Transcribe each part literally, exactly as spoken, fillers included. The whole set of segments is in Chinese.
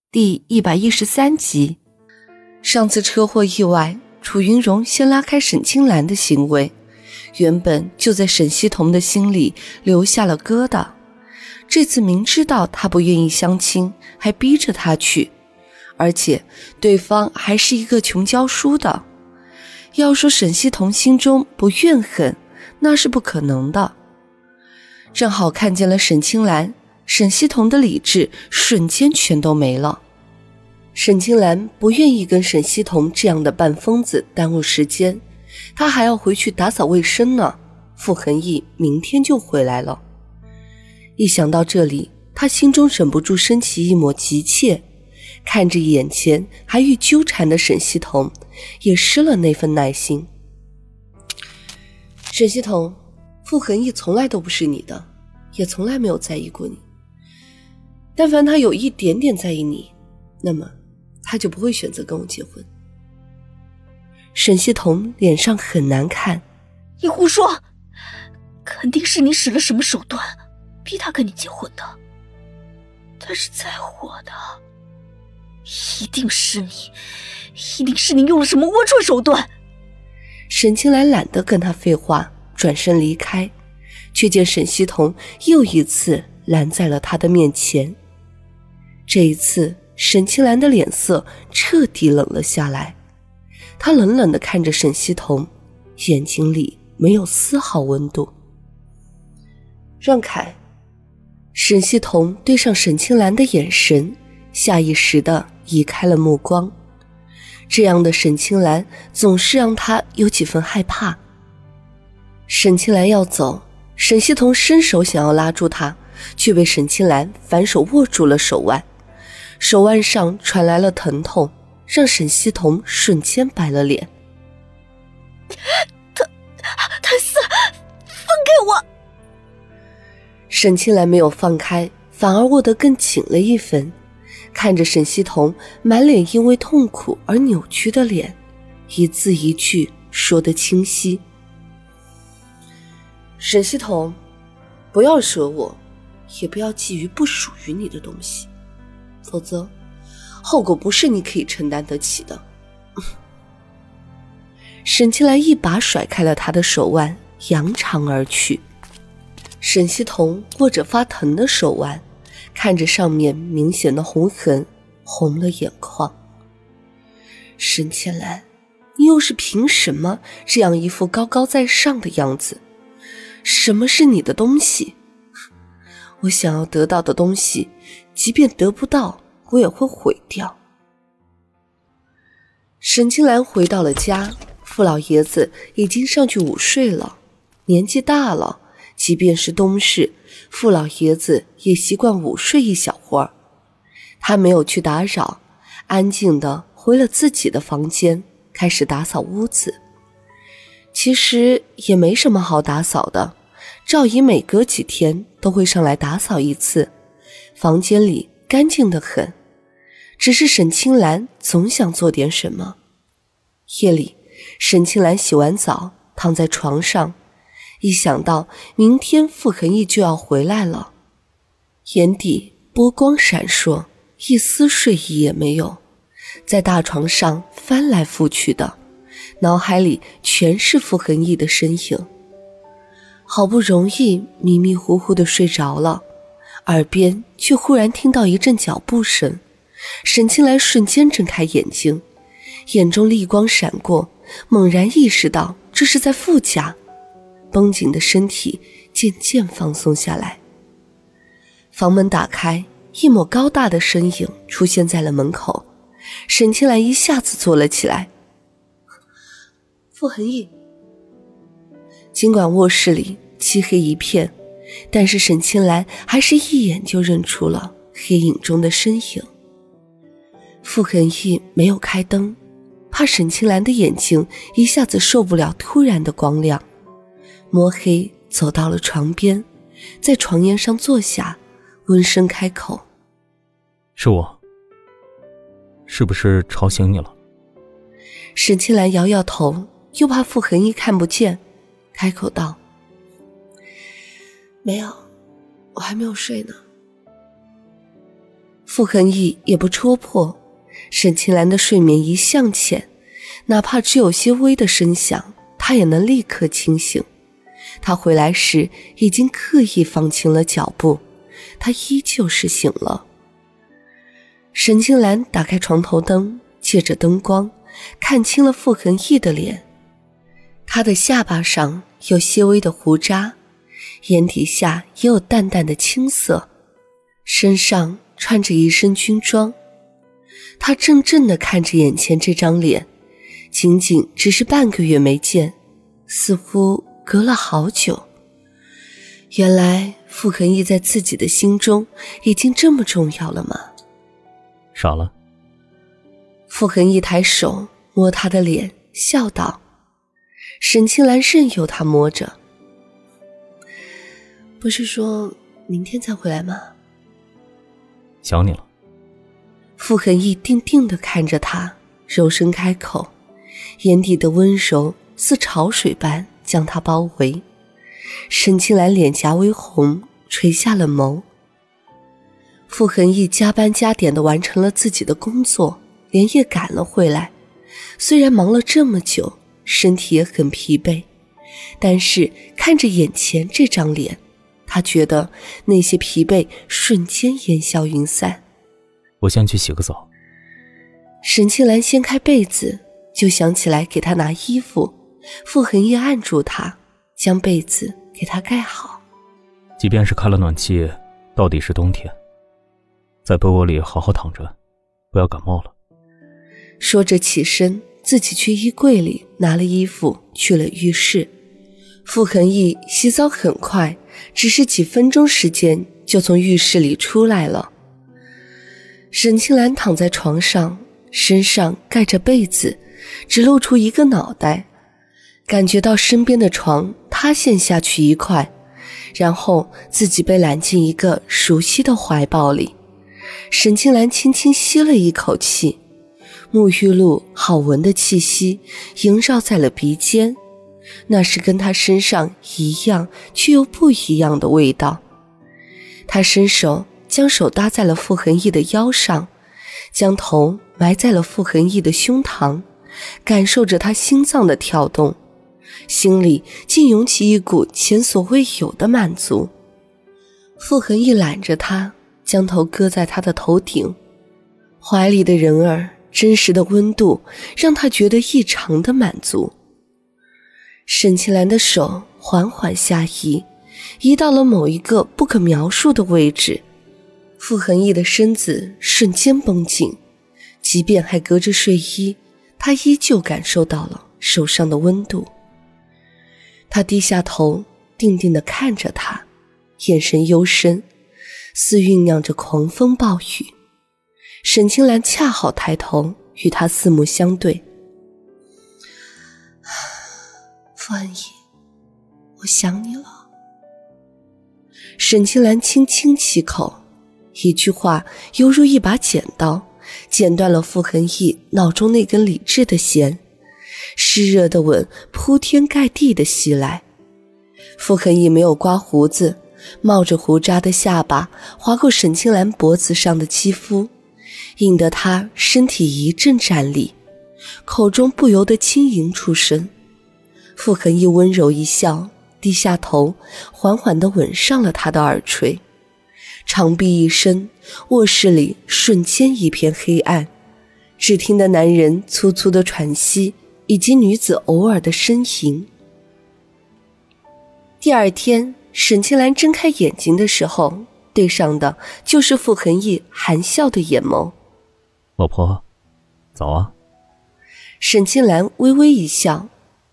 第一百一十三集。上次车祸意外，楚云荣先拉开沈清兰的行为，原本就在沈西彤的心里留下了疙瘩。这次明知道他不愿意相亲，还逼着他去，而且对方还是一个穷教书的。要说沈西彤心中不怨恨，那是不可能的。正好看见了沈清兰，沈西彤的理智瞬间全都没了。沈清兰不愿意跟沈西彤这样的半疯子耽误时间，她还要回去打扫卫生呢。傅恒毅明天就回来了。一想到这里，她心中忍不住升起一抹急切，看着眼前还欲纠缠的沈西彤，也失了那份耐心。沈西彤，傅恒毅从来都不是你的，也从来没有在意过你。但凡他有一点点在意你，那么他就不会选择跟我结婚。沈西彤脸上很难看。 你胡说，肯定是你使了什么手段逼他跟你结婚的。他是在乎我的，一定是你，一定是你用了什么龌龊手段。 沈清兰懒得跟他废话，转身离开，却见沈西彤又一次拦在了他的面前。这一次沈清兰的脸色彻底冷了下来，她冷冷地看着沈西彤，眼睛里没有丝毫温度。让开。沈西彤对上沈清兰的眼神，下意识地移开了目光。这样的沈清兰总是让他有几分害怕。沈清兰要走，沈西彤伸手想要拉住她，却被沈清兰反手握住了手腕，手腕上传来了疼痛，让沈西彤瞬间白了脸。 他他死，放开我！ 沈清兰没有放开，反而握得更紧了一分，看着沈西彤满脸因为痛苦而扭曲的脸，一字一句说得清晰。沈西彤，不要惹我，也不要觊觎不属于你的东西，否则后果不是你可以承担得起的。沈清兰一把甩开了他的手腕，扬长而去。沈西彤握着发疼的手腕，看着上面明显的红痕，红了眼眶。沈清兰，你又是凭什么这样一副高高在上的样子？什么是你的东西？我想要得到的东西，即便得不到，我也会毁掉。沈清兰回到了家，傅老爷子已经上去午睡了。年纪大了，即便是冬至，傅老爷子也习惯午睡一小会儿。他没有去打扰，安静地回了自己的房间，开始打扫屋子。其实也没什么好打扫的，赵姨每隔几天都会上来打扫一次，房间里干净得很。只是沈清兰总想做点什么。夜里，沈清兰洗完澡躺在床上，一想到明天傅恒毅就要回来了，眼底波光闪烁，一丝睡意也没有，在大床上翻来覆去的，脑海里全是傅恒毅的身影。好不容易迷迷糊糊的睡着了，耳边却忽然听到一阵脚步声。沈清兰瞬间睁开眼睛，眼中厉光闪过，猛然意识到这是在傅家，绷紧的身体渐渐放松下来。房门打开，一抹高大的身影出现在了门口。沈清兰一下子坐了起来。傅恒毅。尽管卧室里漆黑一片，但是沈清兰还是一眼就认出了黑影中的身影。傅恒毅没有开灯，怕沈清兰的眼睛一下子受不了突然的光亮，摸黑走到了床边，在床沿上坐下，温声开口： 是我，是不是吵醒你了？ 沈清兰摇摇头，又怕傅恒毅看不见，开口道：没有，我还没有睡呢。 傅恒义也不戳破，沈清兰的睡眠一向浅，哪怕只有些微的声响，他也能立刻清醒。他回来时已经刻意放轻了脚步，他依旧是醒了。沈清兰打开床头灯，借着灯光看清了傅恒义的脸。他的下巴上有些微的胡渣，眼底下也有淡淡的青色，身上穿着一身军装。他怔怔地看着眼前这张脸，仅仅只是半个月没见，似乎隔了好久。原来傅恒义在自己的心中已经这么重要了吗？ 傻了。 傅恒义抬手摸他的脸，笑道。沈清兰任由他摸着。不是说明天才回来吗？ 想你了。 傅恒义定定地看着他，柔声开口，眼底的温柔似潮水般将他包围。沈清兰脸颊微红，垂下了眸。傅恒义加班加点地完成了自己的工作，连夜赶了回来。虽然忙了这么久，身体也很疲惫，但是看着眼前这张脸，他觉得那些疲惫瞬间烟消云散。 我先去洗个澡。 沈清兰掀开被子，就想起来给他拿衣服。傅恒义按住他，将被子给他盖好。 即便是开了暖气，到底是冬天，在被窝里好好躺着，不要感冒了。 说着起身，自己去衣柜里拿了衣服，去了浴室。傅恒义洗澡很快，只是几分钟时间就从浴室里出来了。沈清兰躺在床上，身上盖着被子，只露出一个脑袋，感觉到身边的床塌陷下去一块，然后自己被揽进一个熟悉的怀抱里。沈清兰轻轻吸了一口气，沐浴露好闻的气息萦绕在了鼻尖，那是跟她身上一样却又不一样的味道。她伸手将手搭在了傅恒义的腰上，将头埋在了傅恒义的胸膛，感受着他心脏的跳动，心里竟涌起一股前所未有的满足。傅恒义揽着他，将头搁在他的头顶，怀里的人儿真实的温度让他觉得异常的满足。沈清兰的手缓缓下移，移到了某一个不可描述的位置。傅恒义的身子瞬间绷紧，即便还隔着睡衣，他依旧感受到了手上的温度。他低下头，定定地看着他，眼神幽深，似酝酿着狂风暴雨。沈清兰恰好抬头与他四目相对。傅恒义，我想你了。沈清兰轻轻启口，一句话犹如一把剪刀，剪断了傅恒义脑中那根理智的弦，湿热的吻铺天盖地地袭来。傅恒义没有刮胡子，冒着胡渣的下巴划过沈清兰脖子上的肌肤，引得他身体一阵战栗，口中不由得轻吟出声。傅恒义温柔一笑，低下头缓缓地吻上了他的耳垂。长臂一伸，卧室里瞬间一片黑暗，只听得男人粗粗的喘息，以及女子偶尔的呻吟。第二天，沈清兰睁开眼睛的时候，对上的就是傅恒义含笑的眼眸。 老婆，早啊。 沈清兰微微一笑。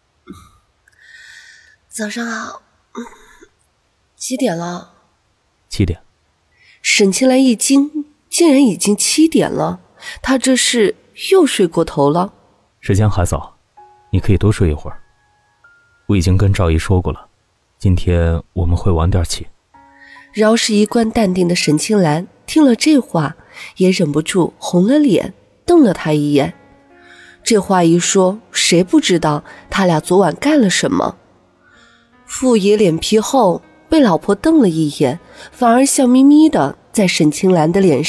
早上好。几点了？ 七点。 沈清兰一惊，竟然已经七点了，她这是又睡过头了。 时间还早，你可以多睡一会儿。我已经跟赵姨说过了，今天我们会晚点起。 饶是一贯淡定的沈清兰听了这话，也忍不住红了脸，瞪了他一眼。这话一说，谁不知道他俩昨晚干了什么？傅爷脸皮厚，被老婆瞪了一眼，反而笑眯眯的在沈清兰的脸上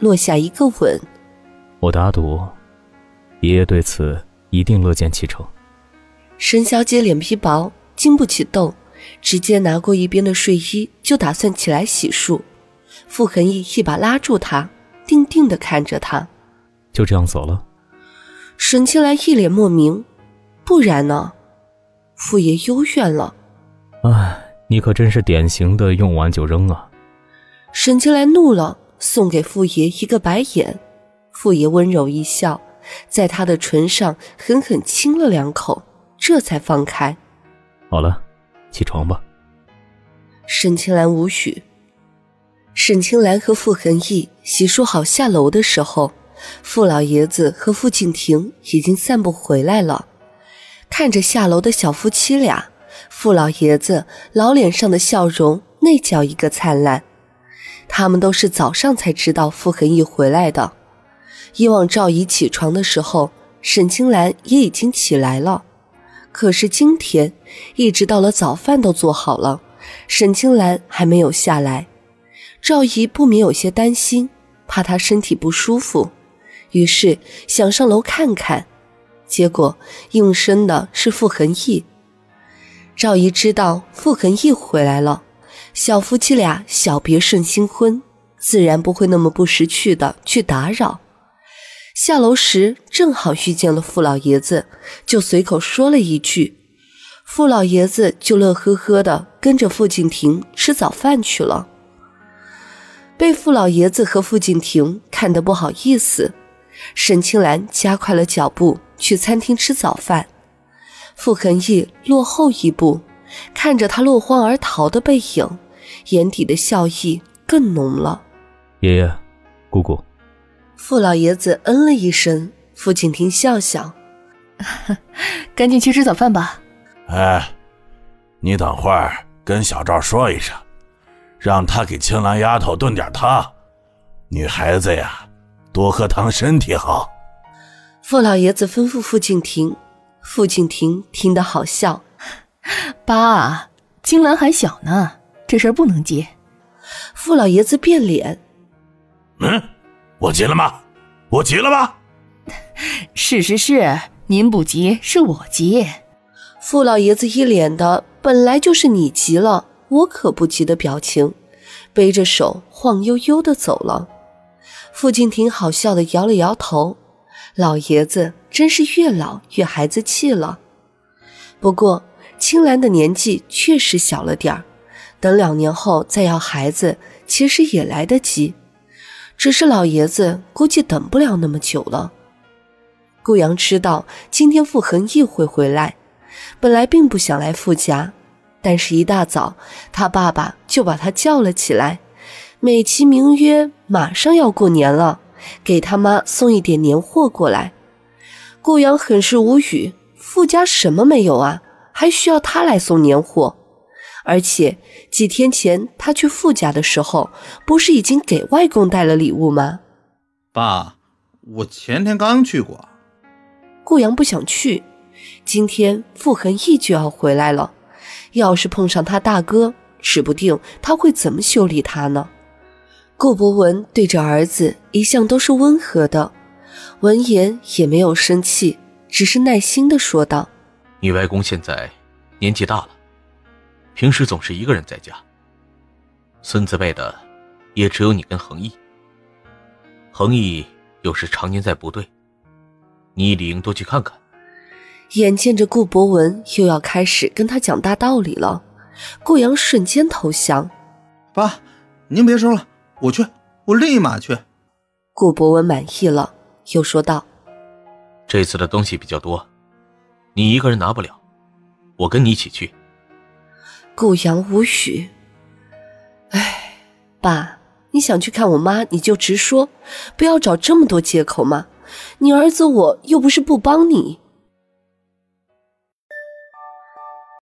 落下一个吻。 我打赌，爷爷对此一定乐见其成。 沈小姐脸皮薄，经不起逗，直接拿过一边的睡衣，就打算起来洗漱。傅恒义一把拉住她，定定地看着她。 就这样走了？ 沈清兰一脸莫名。不然呢？傅爷幽怨了。 唉，你可真是典型的用完就扔啊。 沈清兰怒了，送给傅爷一个白眼。傅爷温柔一笑，在他的唇上狠狠亲了两口，这才放开。 好了，起床吧。 沈清兰无语。沈清兰和傅恒义洗漱好下楼的时候，傅老爷子和傅敬亭已经散步回来了。看着下楼的小夫妻俩，傅老爷子老脸上的笑容那叫一个灿烂。他们都是早上才知道傅恒义回来的。以往赵姨起床的时候，沈清兰也已经起来了。可是今天一直到了早饭都做好了，沈清兰还没有下来。赵姨不免有些担心，怕她身体不舒服，于是想上楼看看。结果应声的是傅恒义。赵姨知道傅恒义回来了，小夫妻俩小别胜新婚，自然不会那么不识趣的去打扰。下楼时正好遇见了傅老爷子，就随口说了一句，傅老爷子就乐呵呵的跟着傅敬亭吃早饭去了。被傅老爷子和傅敬亭看得不好意思，沈清兰加快了脚步去餐厅吃早饭。傅恒义落后一步，看着他落荒而逃的背影，眼底的笑意更浓了。 爷爷，姑姑。 傅老爷子嗯了一声，傅敬亭笑笑， 赶紧去吃早饭吧。 哎，你等会儿跟小赵说一声，让他给青兰丫头炖点汤。女孩子呀，多喝汤身体好。 傅老爷子吩咐傅敬亭。傅敬亭听得好笑， 爸，青兰还小呢，这事儿不能接。 傅老爷子变脸， 嗯，我急了吗？我急了吗？ 是是是，您不急，是我急。 傅老爷子一脸的本来就是你急了，我可不急的表情，背着手晃悠悠的走了。傅敬亭好笑的摇了摇头，老爷子真是越老越孩子气了。不过青兰的年纪确实小了点儿，等两年后再要孩子其实也来得及，只是老爷子估计等不了那么久了。顾阳知道今天傅恒义会回来，本来并不想来傅家，但是一大早他爸爸就把他叫了起来，美其名曰马上要过年了，给他妈送一点年货过来。顾阳很是无语，傅家什么没有啊，还需要他来送年货？而且几天前他去傅家的时候，不是已经给外公带了礼物吗？ 爸，我前天刚去过。 顾阳不想去，今天傅恒义就要回来了，要是碰上他大哥，指不定他会怎么修理他呢。顾博文对着儿子一向都是温和的，闻言也没有生气，只是耐心地说道： 你外公现在年纪大了，平时总是一个人在家，孙子辈的也只有你跟恒毅。恒毅有时常年在部队，你理应多去看看。 眼见着顾博文又要开始跟他讲大道理了，顾阳瞬间投降。 爸，您别说了，我去，我立马去。 顾博文满意了，又说道： 这次的东西比较多，你一个人拿不了，我跟你一起去。 顾阳无语，哎，爸，你想去看我妈你就直说，不要找这么多借口嘛，你儿子我又不是不帮你。